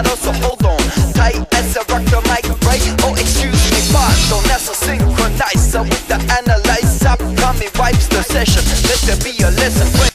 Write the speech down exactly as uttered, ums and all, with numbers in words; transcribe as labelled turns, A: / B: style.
A: know, so hold on tight as I rock the mic, right? Oh, excuse me, pardon, as I synchronize with the analyze. Upcoming vibes, the session, let there be a lesson.